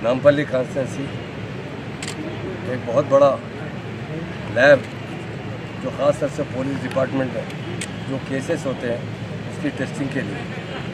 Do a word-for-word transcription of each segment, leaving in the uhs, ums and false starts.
Nampally constituency एक बहुत बड़ा लैब जो ख़ास तौर से पुलिस डिपार्टमेंट में जो केसेस होते हैं उसकी टेस्टिंग के लिए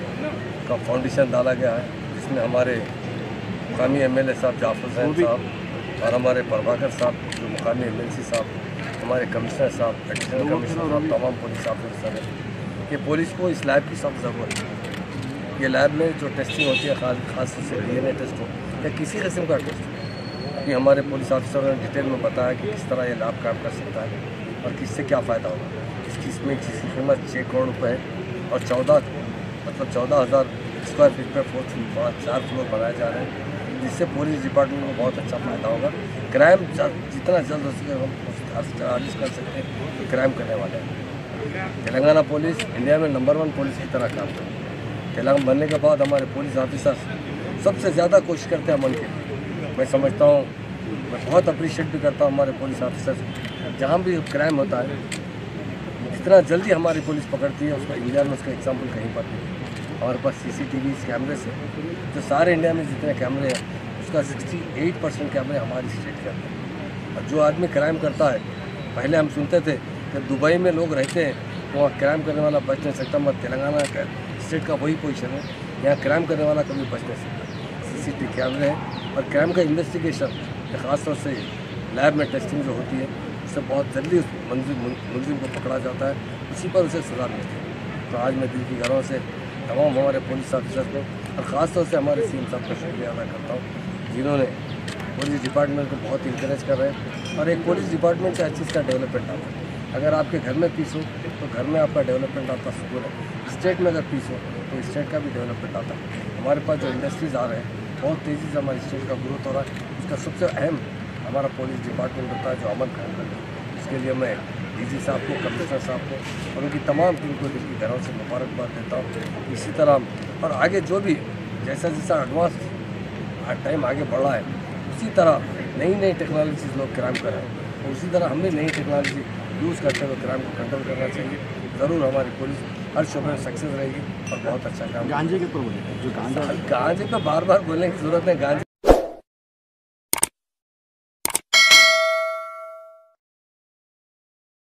का फाउंडेशन डाला गया है, जिसमें हमारे मुकामी एमएलए साहब जाफर हुसैन साहब और हमारे प्रभाकर साहब जो मुकामी एमएलसी साहब, हमारे कमिश्नर साहब, एडिशनल कमिश्नर साहब, तमाम पुलिस ऑफिसर हैं। ये पुलिस को इस लैब की सब ज़रूरत है। ये लैब में जो टेस्टिंग होती है खास खास तौर से डीएनए टेस्ट हो या किसी किस्म का टेस्ट हो, अभी हमारे पुलिस ऑफिसरों ने डिटेल में बताया कि किस तरह ये लैब काम कर सकता है और किससे क्या फ़ायदा होगा। इसकी इसमें जिसकी कीमत छः करोड़ रुपये है और चौदह मतलब चौदह हज़ार स्क्वायर फीट पर फोर्थ पाँच चार फ्लोर बनाए जा रहे हैं, जिससे पुलिस डिपार्टमेंट को बहुत अच्छा फ़ायदा होगा। क्राइम जितना जल्द हो सके हम चार्जेस कर सकते हैं कि क्राइम करने वाले हैं। तेलंगाना पुलिस इंडिया में नंबर वन पुलिस की तरह काम करती है। तेलंगाना बनने के बाद हमारे पुलिस ऑफिसर सबसे ज़्यादा कोशिश करते हैं अमन के लिए। मैं समझता हूँ, मैं बहुत अप्रिशिएट भी करता हूँ हमारे पुलिस ऑफिसर, जहाँ भी क्राइम होता है जितना जल्दी हमारी पुलिस पकड़ती है उसका इंडिया में उसका एग्जाम्पल कहीं पर नहीं। हमारे पास सीसीटीवी कैमरे से जो सारे इंडिया में जितने कैमरे हैं उसका अड़सठ परसेंट कैमरे हमारी स्टेट के अंदर। और जो आदमी क्राइम करता है, पहले हम सुनते थे कि दुबई में लोग रहते हैं तो वहाँ क्राइम करने वाला बच नहीं सकता, मगर तेलंगाना स्टेट का वही पोजीशन है, यहाँ क्राइम करने वाला कभी बच नहीं सकता। सीसीटीवी कैमरे हैं और क्राइम का इन्वेस्टिगेशन ख़ासतौर से लैब में टेस्टिंग जो होती है उससे बहुत जल्दी उस मुलजिम को पकड़ा जाता है, उसी पर उसे सजा मिलती है। तो आज मैं दिल की गहराइयों से तमाम हमारे पुलिस ऑफिसर्स को और ख़ास तौर से हमारे सीएम साहब का शुक्रिया अदा करता हूँ, जिन्होंने पुलिस डिपार्टमेंट को बहुत इंकरेज कर रहे हैं। और एक पुलिस डिपार्टमेंट से हर चीज़ का डेवलपमेंट आता है। अगर आपके घर में पीस हो तो घर में आपका डेवलपमेंट आता सुकून है। स्टेट में अगर पीस हो तो स्टेट का भी डेवलपमेंट आता है। हमारे पास जो इंडस्ट्रीज़ आ रहे हैं बहुत तेज़ी से हमारे स्टेट का ग्रोथ हो रहा है, उसका सबसे अहम हमारा पुलिस डिपार्टमेंट होता है जो अमल कायम कर रहा है। इसके लिए मैं डीजी साहब को, कमिश्नर साहब को और उनकी तमाम टीम को दिल की गहराइयों से मुबारकबाद देता हूँ। इसी तरह और आगे जो भी जैसा जैसा एडवांस टाइम आगे बढ़ रहा है उसी तरह नई नई टेक्नोलॉजीज लोग क्राइम कर रहे हैं, तो उसी तरह हमें नई टेक्नोलॉजी यूज़ करते हुए क्राइम को कंट्रोल करना चाहिए। ज़रूर हमारी पुलिस हर शोबे में सक्सेस रहेगी और बहुत अच्छा काम। गांजे के ऊपर बोले जो गांजा गांजे पर बार बार बोलने की ज़रूरत नहीं। गांजे